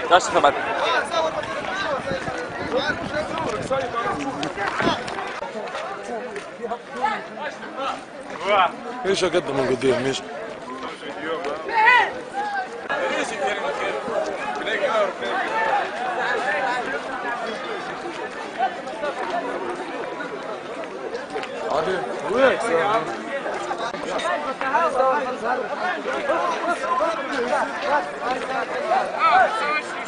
يا شباب ايش اقدم من قدام ايش عادي وين